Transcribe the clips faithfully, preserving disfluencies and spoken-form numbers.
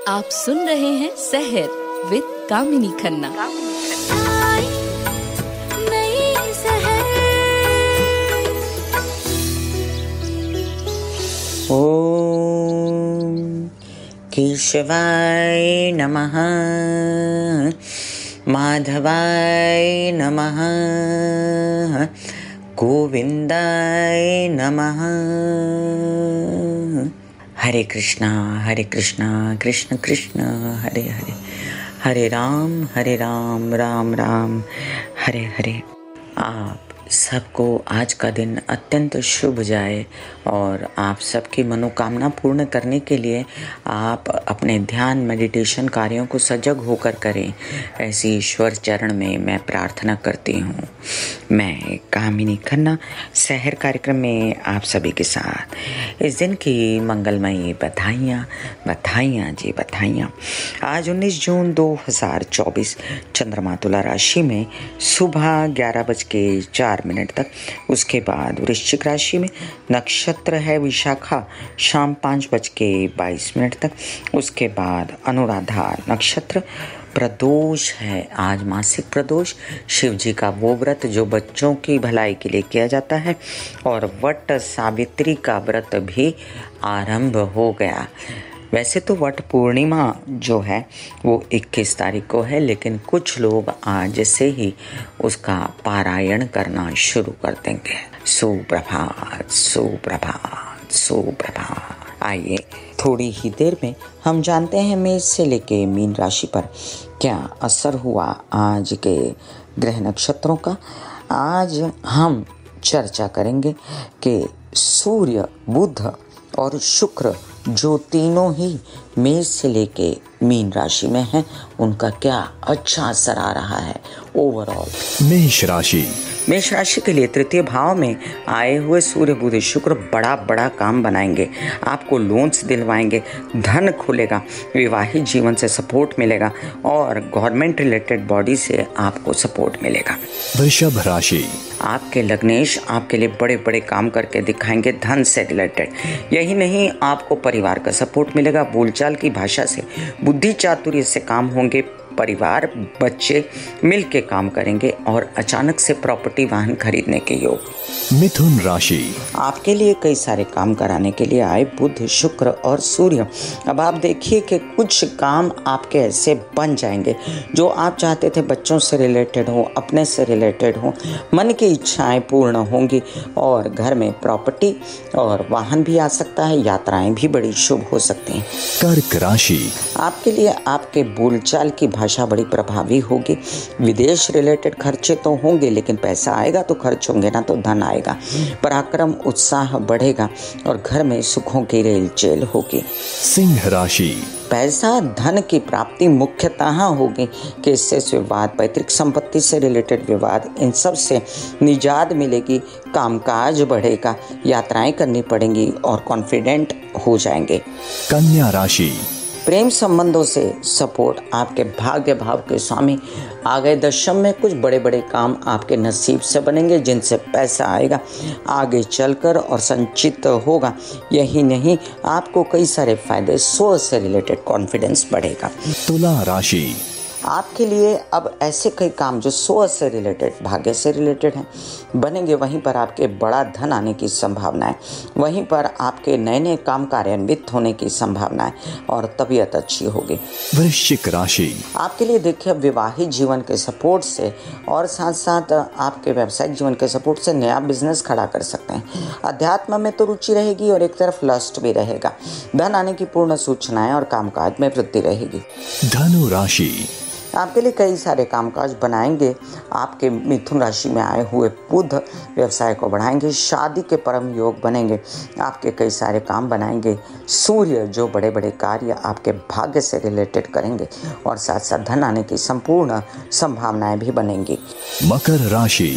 आप सुन रहे हैं सहर विद कामिनी खन्ना। ओम केशवाय नमः, माधवाय नमः, गोविंदाय नमः। हरे कृष्णा हरे कृष्णा कृष्ण कृष्ण हरे हरे, हरे राम हरे राम राम राम हरे हरे। आप सबको आज का दिन अत्यंत शुभ जाए और आप सबकी मनोकामना पूर्ण करने के लिए आप अपने ध्यान मेडिटेशन कार्यों को सजग होकर करें, ऐसी ईश्वर चरण में मैं प्रार्थना करती हूँ। मैं कामिनी खन्ना सहर कार्यक्रम में आप सभी के साथ इस दिन की मंगलमयी बधाइयाँ बधाइयाँ जी बधाइयाँ। आज उन्नीस जून दो हज़ार चौबीस चंद्रमा तुला राशि में सुबह ग्यारह बज के चार मिनट तक, उसके बाद वृश्चिक राशि में नक्षत्र है विशाखा शाम पाँच बज के बाईस मिनट तक, उसके बाद अनुराधा नक्षत्र, प्रदोष है आज मासिक प्रदोष, शिव जी का वो व्रत जो बच्चों की भलाई के लिए किया जाता है, और वट सावित्री का व्रत भी आरंभ हो गया। वैसे तो वट पूर्णिमा जो है वो इक्कीस तारीख को है, लेकिन कुछ लोग आज से ही उसका पारायण करना शुरू कर देंगे। सुप्रभात सुप्रभात सुप्रभात। आइए थोड़ी ही देर में हम जानते हैं मेष से लेके मीन राशि पर क्या असर हुआ आज के ग्रह नक्षत्रों का। आज हम चर्चा करेंगे कि सूर्य, बुध और शुक्र जो तीनों ही मेष से लेके मीन राशि में हैं, उनका क्या अच्छा असर आ रहा है ओवरऑल। मेष राशि मेष राशि के लिए तृतीय भाव में आए हुए सूर्य, बुध, शुक्र बड़ा बड़ा काम बनाएंगे, आपको लोन्स दिलवाएंगे, धन खुलेगा, विवाहित जीवन से सपोर्ट मिलेगा और गवर्नमेंट रिलेटेड बॉडी से आपको सपोर्ट मिलेगा। वृषभ राशि आपके लग्नेश आपके लिए बड़े बड़े काम करके दिखाएंगे धन से रिलेटेड। यही नहीं, आपको परिवार का सपोर्ट मिलेगा, बोलचाल की भाषा से, बुद्धि चातुर्य से काम होंगे, परिवार बच्चे मिल के काम करेंगे और अचानक से प्रॉपर्टी वाहन खरीदने के योग। मिथुन राशि आपके लिए कई सारे काम कराने के लिए आए बुध, शुक्र और सूर्य। अब आप देखिए कि कुछ काम आपके ऐसे बन जाएंगे जो आप चाहते थे बच्चों से रिलेटेड हो, अपने से रिलेटेड हो, मन की इच्छाएं पूर्ण होंगी और घर में प्रॉपर्टी और वाहन भी आ सकता है, यात्राएं भी बड़ी शुभ हो सकती हैं। कर्क राशि आपके लिए आपके बोलचाल की भाषा बड़ी प्रभावी होगी, विदेश रिलेटेड खर्चे तो होंगे लेकिन पैसा आएगा तो खर्च होंगे ना तो धन आएगा, पराक्रम उत्साह बढ़ेगा और घर में सुखों की रेलचेल होगी। सिंह राशि पैसा धन की प्राप्ति मुख्यतः होगी, केसेस विवाद, पैतृक संपत्ति से रिलेटेड विवाद, इन सब से निजात मिलेगी, कामकाज बढ़ेगा, यात्राएं करनी पड़ेंगी और कॉन्फिडेंट हो जाएंगे। कन्या राशि प्रेम संबंधों से सपोर्ट, आपके भाग्य भाव के स्वामी आ गए दशम में, कुछ बड़े बड़े काम आपके नसीब से बनेंगे जिनसे पैसा आएगा आगे चलकर और संचित होगा। यही नहीं, आपको कई सारे फायदे, स्व से रिलेटेड कॉन्फिडेंस बढ़ेगा। तुला राशि आपके लिए अब ऐसे कई काम जो स्व से रिलेटेड, भाग्य से रिलेटेड हैं बनेंगे, वहीं पर आपके बड़ा धन आने की संभावना है, वहीं पर आपके नए नए काम कार्यान्वित होने की संभावना है और तबीयत अच्छी होगी। वृश्चिक राशि आपके लिए देखिए विवाहित जीवन के सपोर्ट से और साथ साथ आपके व्यावसायिक जीवन के सपोर्ट से नया बिजनेस खड़ा कर सकते हैं। अध्यात्म में तो रुचि रहेगी और एक तरफ लस्ट भी रहेगा, धन आने की पूर्ण सूचनाएं और कामकाज में वृद्धि रहेगी। धनु राशि आपके लिए कई सारे कामकाज बनाएंगे, आपके मिथुन राशि में आए हुए बुध व्यवसाय को बढ़ाएंगे, शादी के परम योग बनेंगे, आपके कई सारे काम बनाएंगे, सूर्य जो बड़े बड़े कार्य आपके भाग्य से रिलेटेड करेंगे और साथ साथ धन आने की संपूर्ण संभावनाएं भी बनेंगी। मकर राशि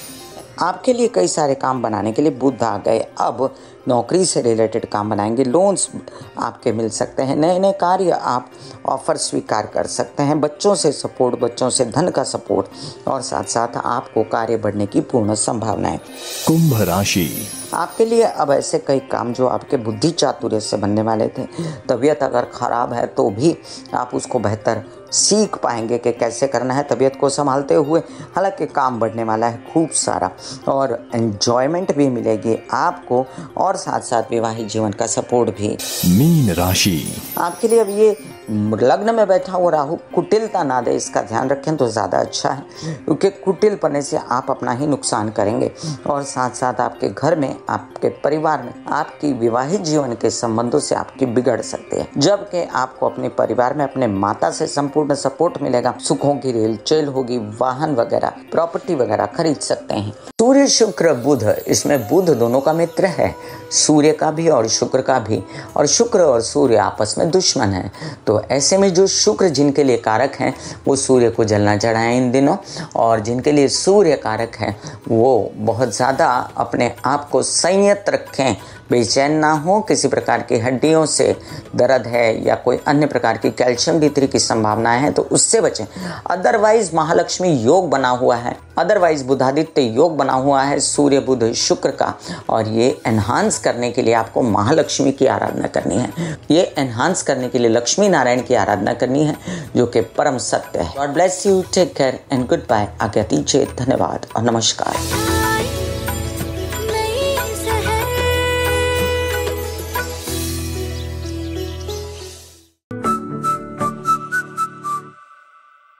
आपके लिए कई सारे काम बनाने के लिए बुध आ गए, अब नौकरी से रिलेटेड काम बनाएंगे, लोन्स आपके मिल सकते हैं, नए नए कार्य आप ऑफर स्वीकार कर सकते हैं, बच्चों से सपोर्ट, बच्चों से धन का सपोर्ट और साथ साथ आपको कार्य बढ़ने की पूर्ण संभावना है। कुंभ राशि आपके लिए अब ऐसे कई काम जो आपके बुद्धि चातुर्य से बनने वाले थे, तबीयत अगर ख़राब है तो भी आप उसको बेहतर सीख पाएंगे कि कैसे करना है तबीयत को संभालते हुए। हालांकि काम बढ़ने वाला है खूब सारा और एंजॉयमेंट भी मिलेगी आपको, और साथ साथ विवाहित जीवन का सपोर्ट भी। मीन राशि। आपके लिए अब ये लग्न में बैठा हुआ राहु कुटिलता ना दे, इसका ध्यान रखें तो ज़्यादा अच्छा है, क्योंकि कुटिल पड़ने से आप अपना ही नुकसान करेंगे। और साथ साथ आपके घर में, आपके परिवार में, आपकी विवाहित जीवन के संबंधों से आपकी बिगड़ सकते हैं, जबकि आपको अपने परिवार में अपने माता से संपूर्ण सपोर्ट मिलेगा। सुखों की रेल चेल होगी, वाहन वगैरह, प्रॉपर्टी वगैरह खरीद सकते हैं। सूर्य शुक्र बुध, इसमें बुध दोनों का मित्र है, सूर्य का भी और शुक्र का भी, और शुक्र और सूर्य आपस में दुश्मन है। तो ऐसे में जो शुक्र जिनके लिए कारक हैं वो सूर्य को जलना चढ़ाएं इन दिनों, और जिनके लिए सूर्य कारक है वो बहुत ज़्यादा अपने आप को संयत रखें, बेचैन ना हो। किसी प्रकार की हड्डियों से दर्द है या कोई अन्य प्रकार की कैल्शियम डी थ्री की संभावनाएं हैं तो उससे बचें। अदरवाइज महालक्ष्मी योग बना हुआ है, अदरवाइज बुधादित्य योग बना हुआ है सूर्य बुध शुक्र का, और ये एनहांस करने के लिए आपको महालक्ष्मी की आराधना करनी है। ये एनहांस करने के लिए लक्ष्मी नारायण की आराधना करनी है, जो कि परम सत्य है। God bless you, take care and good bye. आज्ञा दीजिए, धन्यवाद और नमस्कार।